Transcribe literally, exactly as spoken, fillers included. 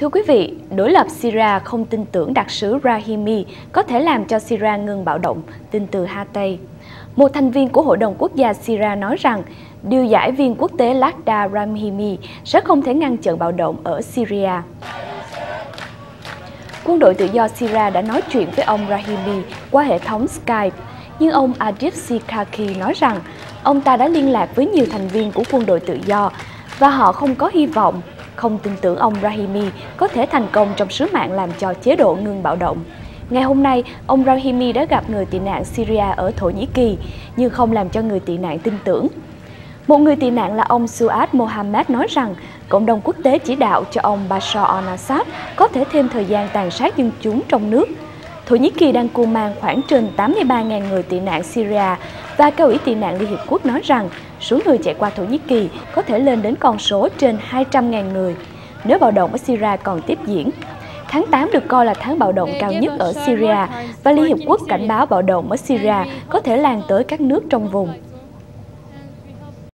Thưa quý vị, đối lập Syria không tin tưởng đặc sứ Brahimi có thể làm cho Syria ngừng bạo động, tin từ Hatay. Một thành viên của Hội đồng Quốc gia Syria nói rằng điều giải viên quốc tế Lakhdar Brahimi sẽ không thể ngăn chặn bạo động ở Syria. Quân đội tự do Syria đã nói chuyện với ông Brahimi qua hệ thống Skype, nhưng ông Adif Sikaki nói rằng ông ta đã liên lạc với nhiều thành viên của quân đội tự do và họ không có hy vọng, không tin tưởng ông Brahimi có thể thành công trong sứ mạng làm cho chế độ ngừng bạo động. Ngày hôm nay, ông Brahimi đã gặp người tị nạn Syria ở Thổ Nhĩ Kỳ, nhưng không làm cho người tị nạn tin tưởng. Một người tị nạn là ông Suad Mohammed nói rằng cộng đồng quốc tế chỉ đạo cho ông Bashar al-Assad có thể thêm thời gian tàn sát dân chúng trong nước. Thổ Nhĩ Kỳ đang cưu mang khoảng trên tám mươi ba nghìn người tị nạn Syria và Cao ủy tị nạn Liên Hiệp Quốc nói rằng số người chạy qua Thổ Nhĩ Kỳ có thể lên đến con số trên hai trăm nghìn người nếu bạo động ở Syria còn tiếp diễn. Tháng tám được coi là tháng bạo động cao nhất ở Syria và Liên Hiệp Quốc cảnh báo bạo động ở Syria có thể lan tới các nước trong vùng.